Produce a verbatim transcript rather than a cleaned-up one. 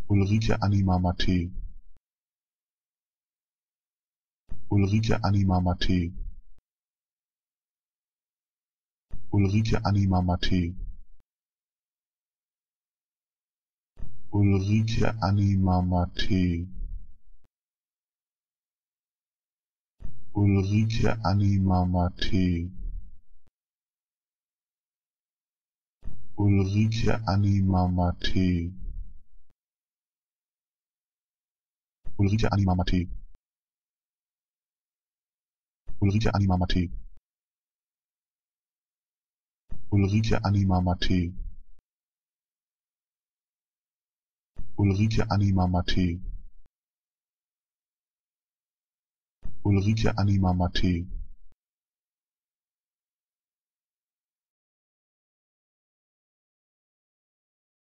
Ulrike Anima Mate, Ulrike Anima Mate, Ulrike Anima Mate, Ulrike Anima Mate, Ulrike Anima Mate, Ulrike Anima Mate, Ulrike Anima Mate, Ulrike Anima Mate, Ulrike Anima Mate, Ulrike Anima Mate, Ulrike Anima Mate.